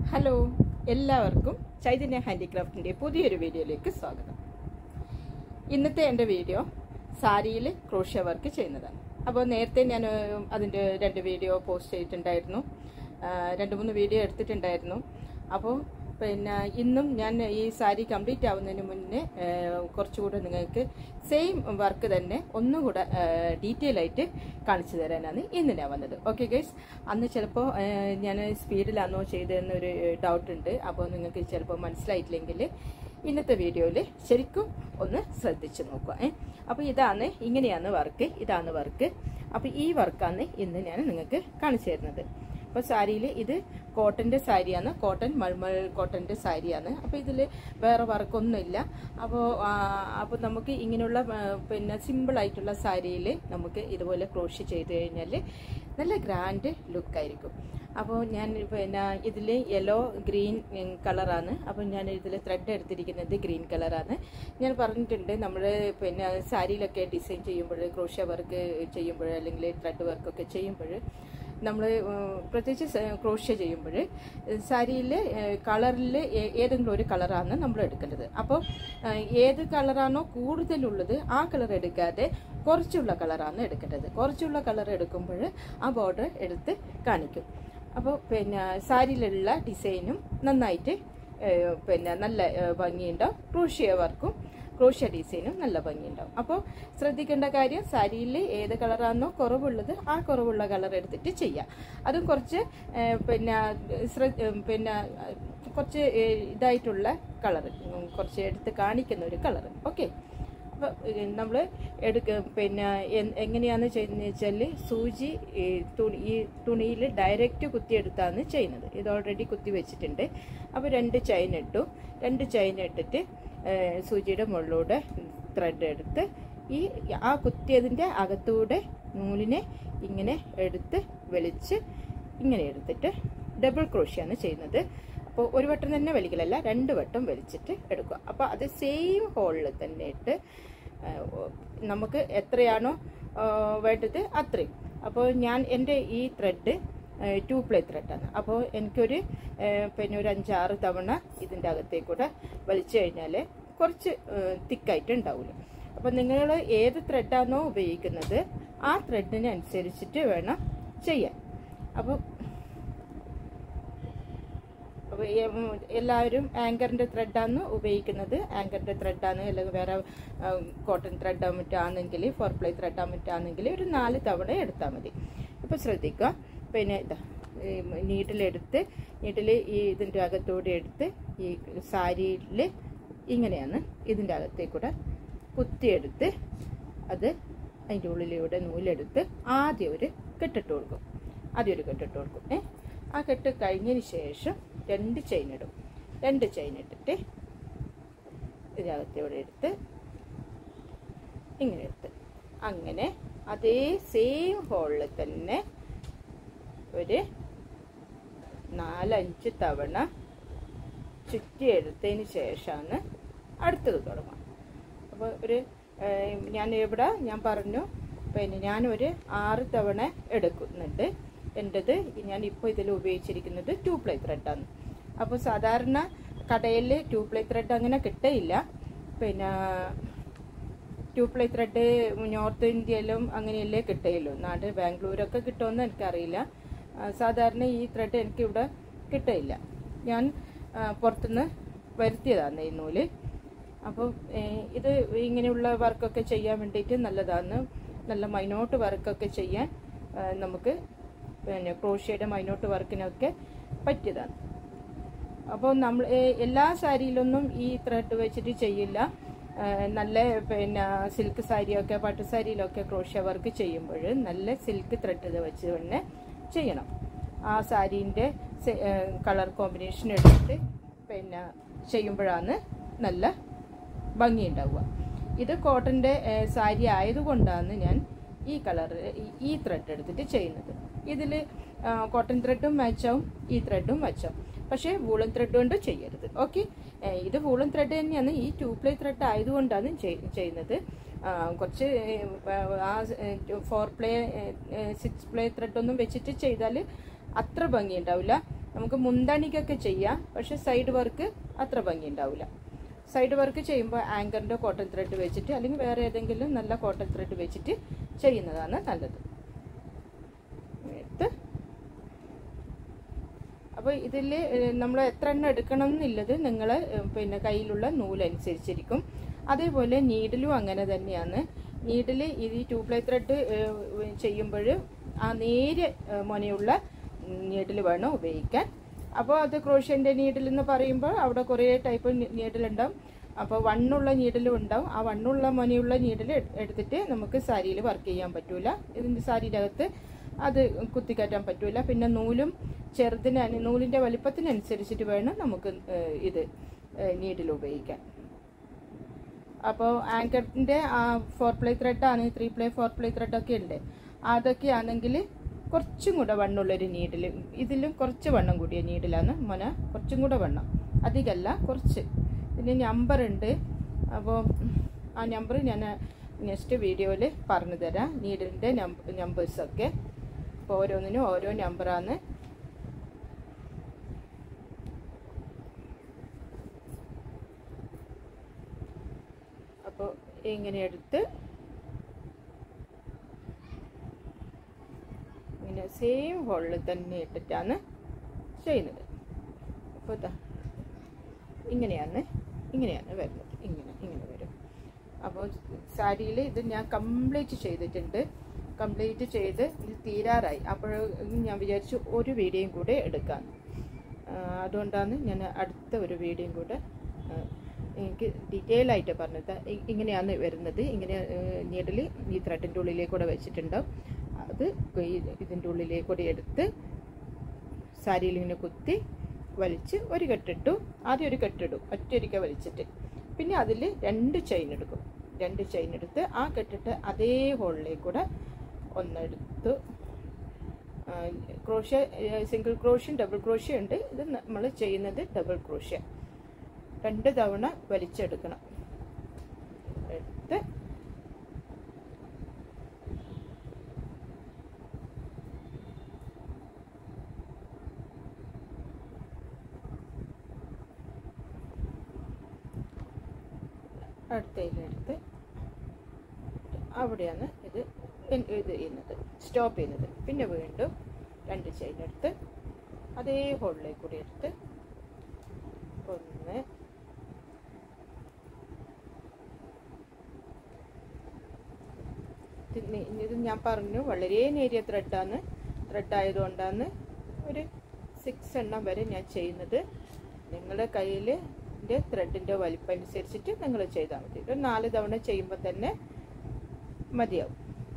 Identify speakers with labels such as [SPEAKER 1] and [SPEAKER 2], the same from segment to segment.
[SPEAKER 1] Hello, എല്ലാവർക്കും ചൈതന്യ ഹാൻഡിക്രാഫ്റ്റിൻ്റെ പുതിയൊരു വീഡിയോയിലേക്ക് സ്വാഗതം. ഇന്നത്തെ എൻ്റെ വീഡിയോ സാരിയിൽ ക്രോഷ്യ വർക്ക് ചെയ്യുന്നതാണ്. അപ്പോൾ നേരത്തെ ഞാൻ അതിൻ്റെ 2 വീഡിയോ പോസ്റ്റ് ചെയ്തിട്ടുണ്ടായിരുന്നു, 2-3 വീഡിയോ എടുത്തിട്ടുണ്ടായിരുന്നു. അപ്പോൾ ഇന്നും ഞാൻ ഈ സാരി കംപ്ലീറ്റ് ആവുന്നതിന് മുന്നേ കുറച്ചുകൂടെ നിങ്ങൾക്ക് സെയിം വർക്ക് തന്നെ ഒന്നുകൂടെ ഡീറ്റെയിൽ ആയിട്ട് കാണിച്ചു തരാനാണ് ഇന്ന് ഞാൻ വന്നത്. ഓക്കെ ഗൈസ്, അന്ന് ചിലപ്പോൾ ഞാൻ സ്പീഡിലാണോ ചെയ്തതെന്നൊരു ഡൗട്ട് ഉണ്ട്. അപ്പോൾ നിങ്ങൾക്ക് ചിലപ്പോൾ മനസ്സിലായിട്ടില്ലെങ്കിൽ ഇന്നത്തെ വീഡിയോയിൽ ശരിക്കും ഒന്ന് ശ്രദ്ധിച്ചു നോക്കുക. അപ്പോൾ ഇങ്ങനെയാണ് വർക്ക്. അപ്പോൾ ഈ വർക്കാണ് ഇന്ന് ഞാൻ നിങ്ങൾക്ക് കാണിച്ചു തരുന്നത്. അപ്പോൾ സാരിയിൽ ഇത് കോട്ടൻ്റെ സാരിയാണ്, മൾമൾ കോട്ടൻ്റെ സാരിയാണ്. അപ്പോൾ ഇതിൽ വേറെ വർക്കൊന്നുമില്ല. അപ്പോൾ നമുക്ക് ഇങ്ങനെയുള്ള സിമ്പിളായിട്ടുള്ള സാരിയിൽ നമുക്ക് ഇതുപോലെ ക്രോഷ്യ ചെയ്ത് കഴിഞ്ഞാൽ നല്ല ഗ്രാൻഡ് ലുക്കായിരിക്കും. അപ്പോൾ ഞാൻ ഇതിൽ യെല്ലോ ഗ്രീൻ കളറാണ്. അപ്പോൾ ഞാൻ ഇതിൽ ത്രെഡ് എടുത്തിരിക്കുന്നത് ഗ്രീൻ കളറാണ്. ഞാൻ പറഞ്ഞിട്ടുണ്ട്, നമ്മൾ സാരിയിലൊക്കെ ഡിസൈൻ ചെയ്യുമ്പോൾ, ക്രോഷ്യ വർക്ക് ചെയ്യുമ്പോൾ അല്ലെങ്കിൽ ത്രെഡ് വർക്കൊക്കെ ചെയ്യുമ്പോൾ നമ്മൾ പ്രത്യേകിച്ച് ക്രോഷ്യ ചെയ്യുമ്പോൾ സാരിയിൽ കളറിൽ ഏതെങ്കിലും ഒരു കളറാണ് നമ്മൾ എടുക്കേണ്ടത്. അപ്പോൾ ഏത് കളറാണോ കൂടുതലുള്ളത് ആ കളർ എടുക്കാതെ കുറച്ചുള്ള കളറാണ് എടുക്കേണ്ടത്. കുറച്ചുള്ള കളർ എടുക്കുമ്പോൾ ആ ബോർഡർ എടുത്ത് കാണിക്കും. അപ്പോൾ സാരിയിലുള്ള ഡിസൈനും നന്നായിട്ട് നല്ല ഭംഗിയുണ്ടാവും. ക്രോഷ്യ ഡിസൈനും നല്ല ഭംഗിയുണ്ടാവും. അപ്പോൾ ശ്രദ്ധിക്കേണ്ട കാര്യം, സാരിയിൽ ഏത് കളറാണോ കുറവുള്ളത് ആ കുറവുള്ള കളർ എടുത്തിട്ട് ചെയ്യാം. അതും കുറച്ച് കുറച്ച് ഇതായിട്ടുള്ള കളർ, കുറച്ച് എടുത്ത് കാണിക്കുന്ന ഒരു കളർ. ഓക്കെ, അപ്പോൾ നമ്മൾ എങ്ങനെയാണ് ചെയ്യുന്നത് വെച്ചാൽ, സൂചി ഈ തുണിയിൽ ഡയറക്റ്റ് കുത്തിയെടുത്താണ് ചെയ്യുന്നത്. ഇത് ഓൾറെഡി കുത്തി വെച്ചിട്ടുണ്ട്. അപ്പോൾ 2 ചെയിൻ ഇട്ടു. 2 ചെയിൻ ഇട്ടിട്ട് സൂചിയുടെ മുകളിലൂടെ ത്രെഡ് എടുത്ത് ആ കുത്തിയതിൻ്റെ അകത്തൂടെ നൂലിനെ ഇങ്ങനെ എടുത്ത് വലിച്ച് ഇങ്ങനെ എടുത്തിട്ട് ഡബിൾ ക്രോഷ്യാണ് ചെയ്യുന്നത്. അപ്പോൾ ഒരു വട്ടം തന്നെ വലിക്കലല്ല, 2 വട്ടം വലിച്ചിട്ട് എടുക്കുക. അപ്പോൾ അത് സെയിം ഹോളിൽ തന്നെ ഇട്ട് നമുക്ക് എത്രയാണോ വേണ്ടത് അത്രയും. അപ്പോൾ എൻ്റെ ഈ ത്രെഡ് 2 പ്ലേ ത്രെഡാണ്. അപ്പോൾ എനിക്കൊരു ഒരു 5-6 തവണ ഇതിൻ്റെ അകത്തേക്കൂടെ വലിച്ചു കഴിഞ്ഞാൽ കുറച്ച് തിക്കായിട്ട് ഉണ്ടാവില്ല. അപ്പോൾ നിങ്ങൾ ഏത് ത്രെഡാണോ ഉപയോഗിക്കുന്നത് ആ ത്രെഡിനനുസരിച്ചിട്ട് വേണം ചെയ്യാൻ. അപ്പോൾ എല്ലാവരും ആങ്കറിൻ്റെ ത്രെഡാണ് ഉപയോഗിക്കുന്നത്. ആങ്കറിൻ്റെ ത്രെഡാണ്, അല്ലെങ്കിൽ വേറെ കോട്ടൺ ത്രെഡ് മറ്റാണെങ്കിൽ 4 പ്ലേ ത്രെഡ് മറ്റാണെങ്കിൽ ഒരു 4 തവണ എടുത്താൽ മതി. അപ്പോൾ ശ്രദ്ധിക്കുക. നീഡിൽ ഇതിൻ്റെ അകത്തൂടെ എടുത്ത് ഈ സാരിയിൽ ഇങ്ങനെയാണ് ഇതിൻ്റെ അകത്തേക്കൂടെ കുത്തിയെടുത്ത് അത് അതിൻ്റെ ഉള്ളിലൂടെ നൂലെടുത്ത് ആദ്യം ഒരു കെട്ടിട്ട് കൊടുക്കും. ആ കെട്ട് കഴിഞ്ഞതിന് ശേഷം 2 ചെയിൻ ഇടും. 2 ചെയിൻ ഇട്ടിട്ട് ഇതിനകത്തൂടെ എടുത്ത് ഇങ്ങനെ എടുത്ത് അങ്ങനെ അതേ സെയിം ഹോളിൽ തന്നെ ഒരു 4-5 തവണ ചുറ്റിയെടുത്തതിന് ശേഷമാണ് അടുത്തത് തുടങ്ങുക. അപ്പോൾ ഞാൻ പറഞ്ഞു ഞാനൊരു 6 തവണ എടുക്കുന്നുണ്ട്. എൻ്റെത് ഞാനിപ്പോൾ ഇതിൽ ഉപയോഗിച്ചിരിക്കുന്നത് 2 പ്ലേ ത്രെഡാണ്. അപ്പോൾ സാധാരണ കടയിൽ 2 പ്ലേ ത്രെഡ് അങ്ങനെ കിട്ടയില്ല. 2 പ്ലേ ത്രെഡ് നോർത്ത് ഇന്ത്യയിലും അങ്ങനെയല്ലേ കിട്ടുകയുള്ളൂ. ബാംഗ്ലൂരൊക്കെ കിട്ടുമെന്ന് എനിക്കറിയില്ല. സാധാരണ ഈ ത്രെഡ് എനിക്കിവിടെ കിട്ടില്ല. ഞാൻ പുറത്തുനിന്ന് വരുത്തിയതാണ് ഈ നൂല്. അപ്പോൾ ഇത് ഇങ്ങനെയുള്ള വർക്കൊക്കെ ചെയ്യാൻ വേണ്ടിയിട്ട് നല്ലതാണ്. നല്ല മൈനോട്ട് വർക്കൊക്കെ ചെയ്യാൻ നമുക്ക് ക്രോഷ്യയുടെ മൈനോട്ട് വർക്കിനൊക്കെ പറ്റിയതാണ്. അപ്പോൾ നമ്മൾ എല്ലാ സാരിയിലൊന്നും ഈ ത്രെഡ് വെച്ചിട്ട് ചെയ്യില്ല. നല്ല സിൽക്ക് സാരിയൊക്കെ പട്ടുസാരിയിലൊക്കെ ക്രോഷ്യ വർക്ക് ചെയ്യുമ്പോൾ നല്ല സിൽക്ക് ത്രെഡ് വെച്ച് തന്നെ ചെയ്യണം. ആ സാരീൻ്റെ കളർ കോമ്പിനേഷൻ എടുത്തിട്ട് ചെയ്യുമ്പോഴാണ് നല്ല ഭംഗി ഉണ്ടാവുക. ഇത് കോട്ടൻ്റെ സാരി ആയതുകൊണ്ടാണ് ഞാൻ ഈ ത്രെഡ് എടുത്തിട്ട് ചെയ്യുന്നത്. ഇതിൽ കോട്ടൺ ത്രെഡും മാച്ചാവും, ഈ ത്രെഡും മാച്ചാവും. പക്ഷേ വൂളൻ ത്രെഡ് കൊണ്ട് ചെയ്യരുത്. ഓക്കെ, ഇത് വൂളൻ ത്രെഡ് തന്നെയാണ്. ഈ 2 പ്ലേ ത്രെഡ് ആയതുകൊണ്ടാണ് ചെയ്യുന്നത്. കുറച്ച് 4 പ്ലേ 6 പ്ലേ ത്രെഡൊന്നും വെച്ചിട്ട് ചെയ്താൽ അത്ര ഭംഗി ഉണ്ടാവില്ല. നമുക്ക് മുന്താണിക്കൊക്കെ ചെയ്യാം, പക്ഷെ സൈഡ് വർക്ക് അത്ര ഭംഗി ഉണ്ടാവില്ല. സൈഡ് വർക്ക് ചെയ്യുമ്പോൾ ആങ്കറിൻ്റെ കോട്ടൺ ത്രെഡ് വെച്ചിട്ട് അല്ലെങ്കിൽ വേറെ ഏതെങ്കിലും നല്ല കോട്ടൺ ത്രെഡ് വെച്ചിട്ട് ചെയ്യുന്നതാണ് നല്ലത്. അപ്പോൾ ഇതിൽ നമ്മൾ എത്ര എണ്ണം എടുക്കണം എന്നുള്ളത് നിങ്ങൾ പിന്നെ കയ്യിലുള്ള നൂലനുസരിച്ചിരിക്കും. അതേപോലെ നീഡിലും അങ്ങനെ തന്നെയാണ്. നീഡിൽ ഇത് 2 പ്ലൈ ത്രെഡ് ചെയ്യുമ്പോൾ ആ നേരെ മുനയുള്ള നീഡിൽ വേണം ഉപയോഗിക്കാൻ. അപ്പോൾ അത് ക്രോഷ്യൻ്റെ നീഡിൽ എന്ന് പറയുമ്പോൾ അവിടെ കുറേ ടൈപ്പ് നീഡിലുണ്ടാവും. അപ്പോൾ വണ്ണുള്ള നീഡിലും ഉണ്ടാവും. ആ വണ്ണുള്ള മുനയുള്ള നീഡിൽ എടുത്തിട്ട് നമുക്ക് സാരിയിൽ വർക്ക് ചെയ്യാൻ പറ്റൂല. ഇതിൻ്റെ സാരിയുടെ അകത്ത് അത് കുത്തിക്കയറ്റാൻ പറ്റൂല. പിന്നെ നൂലും നൂലിൻ്റെ വലിപ്പത്തിനനുസരിച്ചിട്ട് വേണം നമുക്ക് ഇത് നീഡിൽ ഉപയോഗിക്കാൻ. അപ്പോൾ ആങ്കറിൻ്റെ 4 പ്ലൈ ത്രെഡാണ്, 3 പ്ലൈ 4 പ്ലൈ ത്രെഡൊക്കെ ഉണ്ട്. അതൊക്കെ ആണെങ്കിൽ കുറച്ചും കൂടെ വണ്ണുള്ളൊരു നീഡിൽ, ഇതിലും കുറച്ച് വണ്ണം കൂടിയ നീഡിലാണ് മുന, കുറച്ചും കൂടെ വണ്ണം, അധികമല്ല കുറച്ച്. പിന്നെ നമ്പർ ഉണ്ട്. അപ്പോൾ ആ നമ്പർ ഞാൻ നെക്സ്റ്റ് വീഡിയോയിൽ പറഞ്ഞു തരാം, നീഡിലിൻ്റെ നമ്പേഴ്സൊക്കെ. അപ്പോൾ ഓരോന്നിനും ഓരോ നമ്പറാണ്. അപ്പോൾ ഇങ്ങനെ എടുത്ത് ഇങ്ങനെ സെയിം ഹോളിൽ തന്നെ ഇട്ടിട്ടാണ് ചെയ്യുന്നത്. അപ്പോൾ ഇതാ ഇങ്ങനെയാണ് വരുന്നത്. ഇങ്ങനെ വരും. അപ്പോൾ സാരിയിൽ ഇത് ഞാൻ കംപ്ലീറ്റ് ചെയ്തിട്ടുണ്ട്. കംപ്ലീറ്റ് ചെയ്ത് ഇത് തീരാറായി. അപ്പോൾ ഞാൻ വിചാരിച്ചു ഒരു വീഡിയോയും കൂടെ എടുക്കാൻ. അതുകൊണ്ടാണ് ഞാൻ അടുത്ത ഒരു വീഡിയോയും കൂടെ എനിക്ക് ഡീറ്റെയിൽ ആയിട്ട് പറഞ്ഞത്. ഇങ്ങനെയാണ് വരുന്നത്. ഇങ്ങനെ നീഡിൽ ഈ ത്രെഡിൻ്റെ ഉള്ളിലേക്കൂടെ വെച്ചിട്ടുണ്ടാവും. അത് ഇതിൻ്റെ ഉള്ളിലേക്കൂടെ എടുത്ത് സാരിയിൽ ഇങ്ങനെ കുത്തി വലിച്ച് ഒരു കെട്ടിട്ടു. ആദ്യം ഒരു കെട്ടിടും, ഒറ്റയൊരിക്ക വലിച്ചിട്ട്. പിന്നെ അതിൽ 2 ചെയിൻ എടുക്കും. 2 ചെയിൻ എടുത്ത് ആ കെട്ടിട്ട് അതേ ഹോളിലേക്കൂടെ ഒന്നെടുത്ത് ക്രോഷ്യ, സിംഗിൾ ക്രോഷ്യം, ഡബിൾ ക്രോഷ്യം ഉണ്ട്. ഇത് നമ്മൾ ചെയ്യുന്നത് ഡബിൾ ക്രോഷ്യം. 2 തവണ വലിച്ചെടുക്കണം. എടുത്ത് അടുത്തതിലെടുത്ത് അവിടെയാണ് ഇത് ചെയ്യുന്നത്, സ്റ്റോപ്പ് ചെയ്യുന്നത്. പിന്നെ വീണ്ടും 2 ചെയിൻ എടുത്ത് അതേ ഹോളിലേക്ക് കൂടി എടുത്ത് 1 ഇത് ഞാൻ പറഞ്ഞു വളരെ നേരിയ ത്രെഡായതുകൊണ്ടാണ് ഒരു 6 എണ്ണം വരെ ഞാൻ ചെയ്യുന്നത്. നിങ്ങളുടെ കയ്യിൽ ത്രെഡിൻ്റെ വലിപ്പം അനുസരിച്ചിട്ട് നിങ്ങൾ ചെയ്താൽ മതി. ഒരു 4 തവണ ചെയ്യുമ്പോൾ തന്നെ മതിയാവും.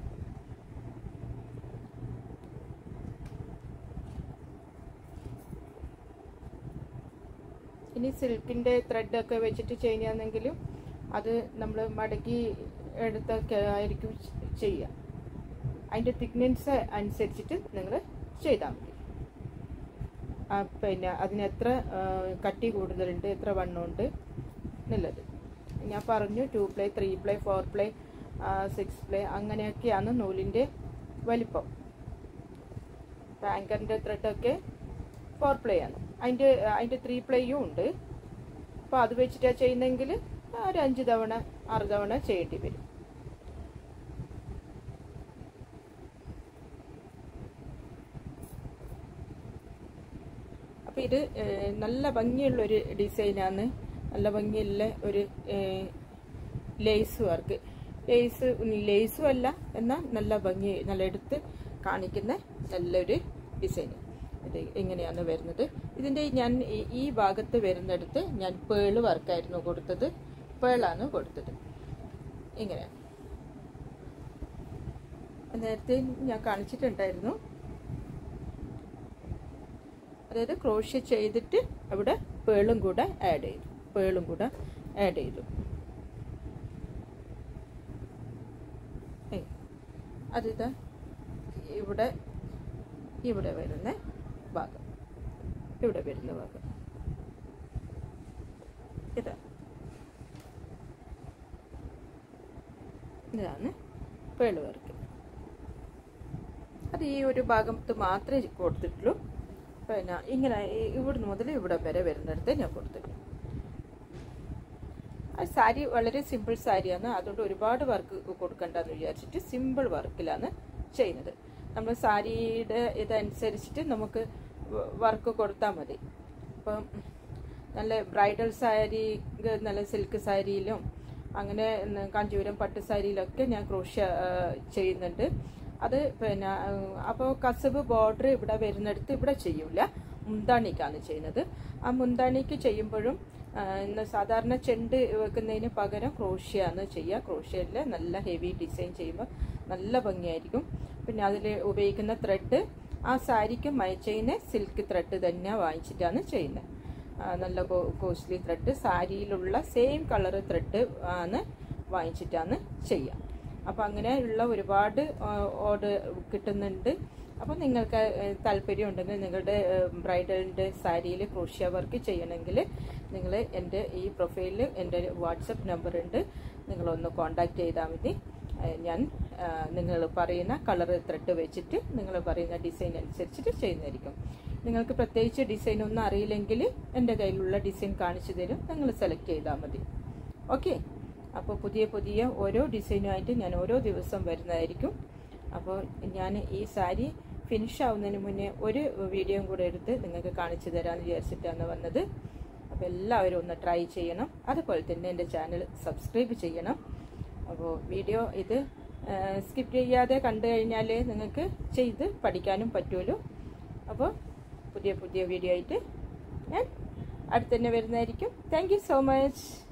[SPEAKER 1] ഇനി സിൽക്കിൻ്റെ ത്രെഡൊക്കെ വെച്ചിട്ട് ചെയ്യുകയാണെങ്കിലും അത് നമ്മൾ മടക്കി എടുത്തൊക്കെ ആയിരിക്കും ചെയ്യുക. അതിൻ്റെ തിക്നെസ് അനുസരിച്ചിട്ട് നിങ്ങൾ ചെയ്താൽ മതി. പിന്നെ അതിന് എത്ര കട്ടി കൂടുതലുണ്ട്, എത്ര വണ്ണമുണ്ട് എന്നുള്ളത് ഞാൻ പറഞ്ഞു. 2 പ്ലൈ 3 പ്ലൈ 4 പ്ലൈ 6 പ്ലൈ അങ്ങനെയൊക്കെയാണ് നൂലിൻ്റെ വലിപ്പം. ആങ്കറിൻ്റെ ത്രെഡൊക്കെ 4 പ്ലൈ ആണ്. അതിൻ്റെ 3 പ്ലൈയും ഉണ്ട്. അപ്പോൾ അത് വെച്ചിട്ടാണ് ചെയ്യുന്നതെങ്കിൽ ഒരു 5 തവണ 6 തവണ ചെയ്യേണ്ടി വരും. അപ്പോൾ ഇത് നല്ല ഭംഗിയുള്ളൊരു ഡിസൈനാണ്. നല്ല ഭംഗിയുള്ള ഒരു ലേസ് വർക്ക്. ലേസും അല്ല, എന്നാൽ നല്ല ഭംഗി, നല്ല എടുത്ത് കാണിക്കുന്ന നല്ലൊരു ഡിസൈൻ. ഇത് എങ്ങനെയാണ് വരുന്നത്. ഇതിൻ്റെ ഞാൻ ഈ ഭാഗത്ത് വരുന്നിടത്ത് ഞാൻ പേള് വർക്കായിരുന്നു കൊടുത്തത്. പേളാണ് കൊടുത്തത്. ഇങ്ങനെയാണ് നേരത്തെ ഞാൻ കാണിച്ചിട്ടുണ്ടായിരുന്നു. അതായത് ക്രോഷ്യ ചെയ്തിട്ട് അവിടെ പേളും കൂടെ ആഡ് ചെയ്തു. അതിതാ ഇവിടെ വരുന്ന ഭാഗം, ഇതാണ് പേള് വർക്ക്. അത് ഈ ഒരു ഭാഗത്ത് മാത്രമേ കൊടുത്തിട്ടുള്ളൂ. പിന്നെ ഇങ്ങനെ ഇവിടുന്ന് മുതൽ ഇവിടെ വരെ വരുന്നിടത്ത് ഞാൻ കൊടുത്തിട്ടുണ്ട്. ആ സാരി വളരെ സിമ്പിൾ സാരിയാണ്, അതുകൊണ്ട് ഒരുപാട് വർക്ക് കൊടുക്കണ്ടെന്ന് വിചാരിച്ചിട്ട് സിമ്പിൾ വർക്കിലാണ് ചെയ്യുന്നത്. നമ്മൾ സാരിയുടെ ഇതനുസരിച്ചിട്ട് നമുക്ക് വർക്ക് കൊടുത്താൽ മതി. ഇപ്പം നല്ല ബ്രൈഡൽ സാരി, നല്ല സിൽക്ക് സാരിയിലും അങ്ങനെ കാഞ്ചീപുരം പട്ട് സാരിയിലൊക്കെ ഞാൻ ക്രോഷ്യ ചെയ്യുന്നുണ്ട്. അത് പിന്നെ അപ്പോൾ കസവ് ബോർഡർ ഇവിടെ വരുന്നിടത്ത് ഇവിടെ ചെയ്യൂല, മുന്താണിക്കാണ് ചെയ്യുന്നത്. ആ മുന്താണിക്ക് ചെയ്യുമ്പോഴും സാധാരണ ചെണ്ട് വെക്കുന്നതിന് പകരം ക്രോഷ്യാണ് ചെയ്യുക. ക്രോഷ്യയിൽ നല്ല ഹെവി ഡിസൈൻ ചെയ്യുമ്പോൾ നല്ല ഭംഗിയായിരിക്കും. പിന്നെ അതിൽ ഉപയോഗിക്കുന്ന ത്രെഡ് ആ സാരിക്ക് മൈച്ചയിന് സിൽക്ക് ത്രെഡ് തന്നെ വാങ്ങിച്ചിട്ടാണ് ചെയ്യുന്നത്. നല്ല കോസ്റ്റ്ലി ത്രെഡ്, സാരിയിലുള്ള സെയിം കളർ ത്രെഡ് ആണ് വാങ്ങിച്ചിട്ടാണ് ചെയ്യുക. അപ്പോൾ അങ്ങനെയുള്ള ഒരുപാട് ഓർഡർ കിട്ടുന്നുണ്ട്. അപ്പോൾ നിങ്ങൾക്ക് താല്പര്യം ഉണ്ടെങ്കിൽ നിങ്ങളുടെ ബ്രൈഡലിൻ്റെ സാരിയിൽ ക്രോഷ്യ വർക്ക് ചെയ്യണമെങ്കിൽ നിങ്ങൾ എൻ്റെ ഈ പ്രൊഫൈലിൽ എൻ്റെ വാട്സപ്പ് നമ്പർ ഉണ്ട്, നിങ്ങളൊന്ന് കോൺടാക്റ്റ് ചെയ്താൽ മതി. ഞാൻ നിങ്ങൾ പറയുന്ന കളർ ത്രെഡ് വെച്ചിട്ട് നിങ്ങൾ പറയുന്ന ഡിസൈൻ അനുസരിച്ചിട്ട് ചെയ്യുന്നതായിരിക്കും. നിങ്ങൾക്ക് പ്രത്യേകിച്ച് ഡിസൈൻ ഒന്നും അറിയില്ലെങ്കിൽ എൻ്റെ കയ്യിലുള്ള ഡിസൈൻ കാണിച്ചു തരും, നിങ്ങൾ സെലക്ട് ചെയ്താൽ മതി. ഓക്കെ. അപ്പോൾ പുതിയ പുതിയ ഓരോ ഡിസൈനുമായിട്ട് ഞാൻ ഓരോ ദിവസം വരുന്നതായിരിക്കും. അപ്പോൾ ഞാൻ ഈ സാരി ഫിനിഷ് ആവുന്നതിന് മുന്നേ ഒരു വീഡിയോയും കൂടെ എടുത്ത് നിങ്ങൾക്ക് കാണിച്ചു തരാമെന്ന് വിചാരിച്ചിട്ടാണ് വന്നത്. അപ്പോൾ എല്ലാവരും ഒന്ന് ട്രൈ ചെയ്യണം. അതുപോലെ തന്നെ എൻ്റെ ചാനൽ സബ്സ്ക്രൈബ് ചെയ്യണം. അപ്പോൾ വീഡിയോ ഇത് സ്കിപ്പ് ചെയ്യാതെ കണ്ടു കഴിഞ്ഞാൽ നിങ്ങൾക്ക് ചെയ്ത് പഠിക്കാനും പറ്റുമല്ലോ. അപ്പോൾ പുതിയ പുതിയ വീഡിയോ ആയിട്ട് ഞാൻ അടുത്ത് തന്നെ വരുന്നതായിരിക്കും. Thank you so much.